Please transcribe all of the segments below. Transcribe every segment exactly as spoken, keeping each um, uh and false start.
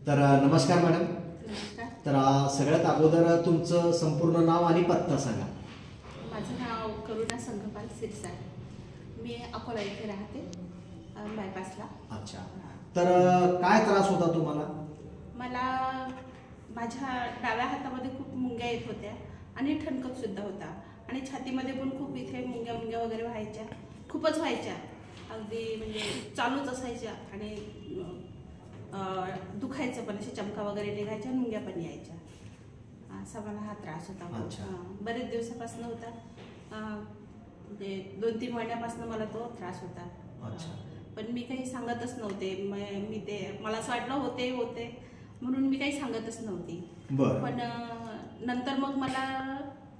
तर नमस्कार मॅडम. नमस्कार. तर सगळ्यात अगोदर तुमचं संपूर्ण नाव आणि पत्ता सांगा. माझं नाव करुणा संघपाल सिरसाट. मी अकोला इथे राहते, बायपासला. अच्छा. तर काय त्रास होता तुम्हाला? मला माझ्या डाव्या हातामध्ये खूप मुंग्या येत होत्या आणि ठणकत सुद्धा होता आणि छातीमध्ये पण खूप इथे मुंग्या मुंग्या वगैरे व्हायच्या, खूपच व्हायच्या, अगदी म्हणजे चालूच असायच्या आणि दुखायचं पण, असे चमका वगैरे निघायच्या, मुंग्या पण यायच्या. असा मला हा त्रास होता. बरेच दिवसापासून होता, म्हणजे दोन तीन महिन्यापासून मला तो त्रास होता. पण मी काही सांगतच नव्हते. मी ते मला असं वाटलं होते होते म्हणून मी काही सांगतच नव्हती. पण नंतर मग मला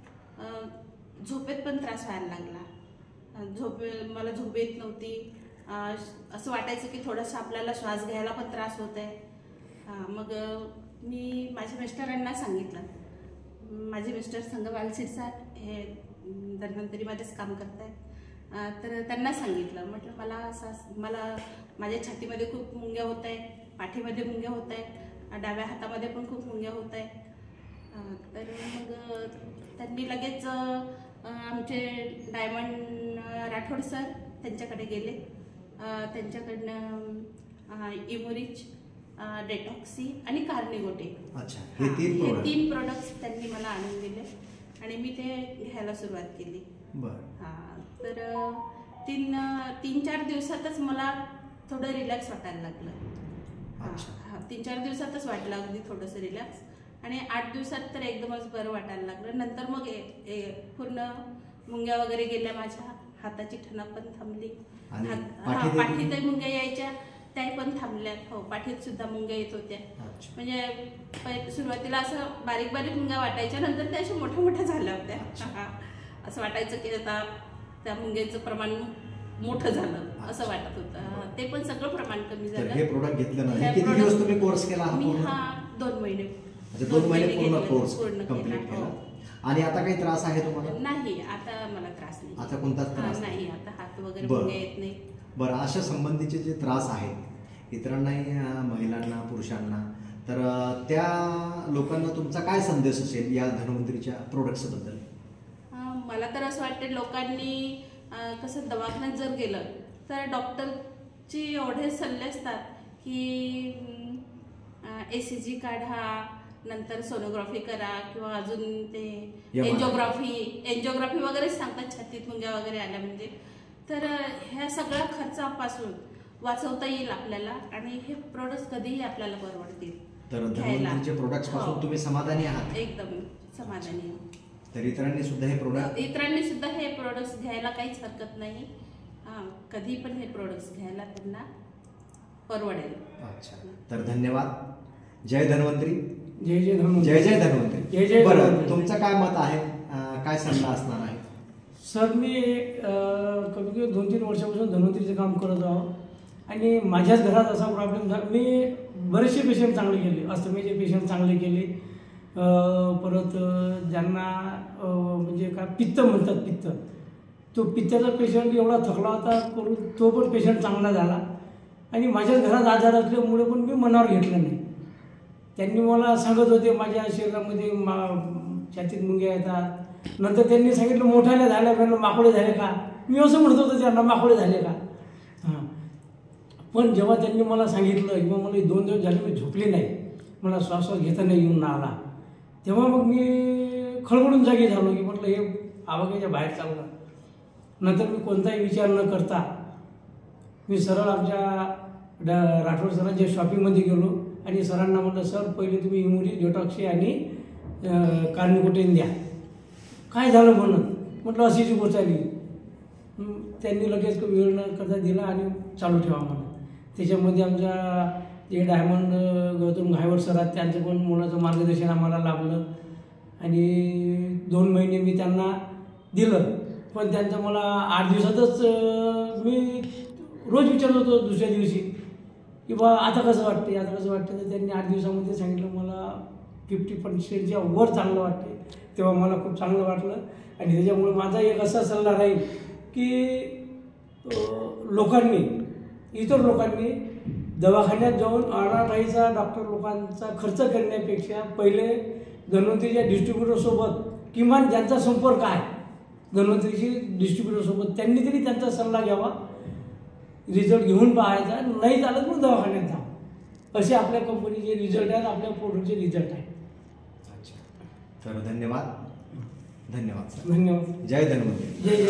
झोपेत पण त्रास व्हायला लागला. झोपे मला झोप येत नव्हती. असं वाटायचं की थोडासा आपल्याला श्वास घ्यायला पण त्रास होत आहे. मग मी माझ्या मिस्टरांना सांगितलं. माझे मिस्टर संघपाल सिरसाट हे धन्वंतरीमध्येच काम करत आहेत. तर त्यांना सांगितलं, म्हटलं मला असं मला माझ्या छातीमध्ये खूप मुंग्या होत आहेत, पाठीमध्ये मुंग्या होत आहेत, डाव्या हातामध्ये पण खूप मुंग्या होत आहेत. तर मग त्यांनी लगेच आमचे डायमंड राठोड सर त्यांच्याकडे गेले. त्यांच्याकडनं इमोरिच, डेटॉक्सी आणि कार्निगोटे हे तीन प्रोडक्ट्स त्यांनी मला आणून दिले आणि मी ते घ्यायला सुरुवात केली. हां, तर तीन तीन चार दिवसातच मला थोडं रिलॅक्स वाटायला लागलं. हां, तीन चार दिवसातच वाटलं अगदी थोडंसं रिलॅक्स, आणि आठ दिवसात तर एकदमच बरं वाटायला लागलं. नंतर मग पूर्ण मुंग्या वगैरे गेल्या, माझ्या हाताची ठणक पण थांबली, पाठीतही मुंग्या यायच्या त्या पण थांबल्या. हो, पाठीत सुद्धा मुंग्या येत होत्या. म्हणजे सुरुवातीला असं बारीक बारीक मुंग्या वाटायच्या, नंतर त्या अशा मोठ्या मोठ्या झाल्या होत्या. असं वाटायचं की आता त्या मुंग्यांचं प्रमाण मोठं झालं असं वाटत होतं. ते पण सगळं प्रमाण कमी झालं. हे प्रोडक्ट घेतलं ना, किती दिवस तुम्ही कोर्स केला? मी हा दोन महिने म्हणजे दोन महिने पूर्ण कोर्स कंप्लीट केला. आणि आता काही त्रास आहे तुम्हाला? नाही, आता मला त्रास नाही. आता कोणताच त्रास नाही, आता हात वगैरे मुंग्या येत नाही. बरं, अशा संबंधीचे जे त्रास आहेत इतरांनाही, महिलांना, पुरुषांना, तर त्या लोकांना तुमचा काय संदेश असेल या धन्वंतरीच्या प्रोडक्ट्स बद्दल? मला तर असं वाटतं, लोकांनी कसं दवाखान्यात जर गेलं तर डॉक्टरचे एवढे सल्ले असतात की ए सी जी काढा, नंतर सोनोग्राफी करा, किंवा अजून ते एन्जिओग्राफी एन्जिओग्राफी वगैरे सांगतात छातीत मुंग्या वगैरे आल्या म्हणजे. तर ह्या सगळ्या खर्चापासून वाचवता येईल आपल्याला आणि हे प्रोडक्ट्स कधीही आपल्याला परवडतील. तर धन्वंतरीच्या प्रोडक्ट्स पासून तुम्ही समाधानी आहात? एकदम समाधानी आहे. तर इतरांनी सुद्धा हे प्रोडक्ट इतरांनी सुद्धा हे प्रोडक्ट्स घ्यायला काहीच हरकत नाही. कधी पण हे प्रोडक्ट्स घ्यायला त्यांना परवडेल. अच्छा, तर धन्यवाद. जय धन्वंतरी. जय जय धन्वंतरी. जय जय धन्वंतरी. जय जय. बरं, तुमचं काय मत आहे, काय सल्ला असणार आहे? सर, मी कमी कमी दोन तीन वर्षापासून धन्वंतरीचं काम करत आहो आणि माझ्याच घरात असा प्रॉब्लेम झाला. मी बरेचसे पेशंट चांगले केले, अस्थमीचे पेशंट चांगले केले, परत ज्यांना म्हणजे काय पित्त म्हणतात, पित्त, तो पित्ताचा पेशंट एवढा थकला होता करून तो पण पेशंट चांगला झाला. आणि माझ्याच घरात आजार असल्यामुळे पण मी मनावर घेतलं नाही. त्यांनी मला सांगत होते माझ्या शरीरामध्ये मा छातीत मुंग्या येतात. नंतर त्यांनी सांगितलं मोठ्याने झाल्या, म्हणलं माकोळे झाले का? मी असं म्हणत होतो त्यांना, माकोळे झाले का? हां, पण जेव्हा त्यांनी मला सांगितलं, किंवा मला दोन दिवस झाले मी झोपले नाही, मला श्वास घेता नाही येऊन आला, तेव्हा मग मी खळबळून जागी झालो की म्हटलं हे आवाक्याच्या बाहेर चाललं. नंतर मी कोणताही विचार न करता मी सरळ आमच्या ड राठोड सरांच्या शॉपिंगमध्ये गेलो आणि सरांना म्हटलं, सर पहिले तुम्ही इम्युरी, डेटॉक्सी आणि कार्निकोटेन द्या. काय झालं म्हणून म्हटलं अशीची गोष्ट आली. त्यांनी लगेच वेळ न करता दिला आणि चालू ठेवा म्हणून. त्याच्यामध्ये आमच्या जे डायमंड गौतम घायवड सर आहेत त्यांचं पण मुलाचं मार्गदर्शन आम्हाला लाभलं आणि दोन महिने मी त्यांना दिलं. पण त्यांचं मला आठ दिवसातच मी रोज विचारत होतो दुसऱ्या दिवशी की बा आता कसं वाटते, आता कसं वाटतं. तर त्यांनी आठ दिवसामध्ये सांगितलं मला फिफ्टी पर्सेंटच्या वर चांगलं वाटते. तेव्हा मला खूप चांगलं वाटलं आणि त्याच्यामुळे माझा एक असा सल्ला राहील की लोकांनी, इतर लोकांनी दवाखान्यात जाऊन अनाठाईचा डॉक्टर लोकांचा खर्च करण्यापेक्षा पहिले धन्वंतरीच्या डिस्ट्रीब्युटरसोबत किमान ज्यांचा संपर्क आहे धन्वंतरीची डिस्ट्रीब्युटरसोबत त्यांनी तरी त्यांचा सल्ला घ्यावा, रिझल्ट घेऊन पाहायचा, नाही झालं मग दवाखान्यात जा. असे आपल्या कंपनीचे रिझल्ट आहेत, आपल्या प्रोडक्टचे रिझल्ट आहेत. अच्छा, तर धन्यवाद. धन्यवाद सर. धन्यवाद. जय धन्वंतरी. जय जय.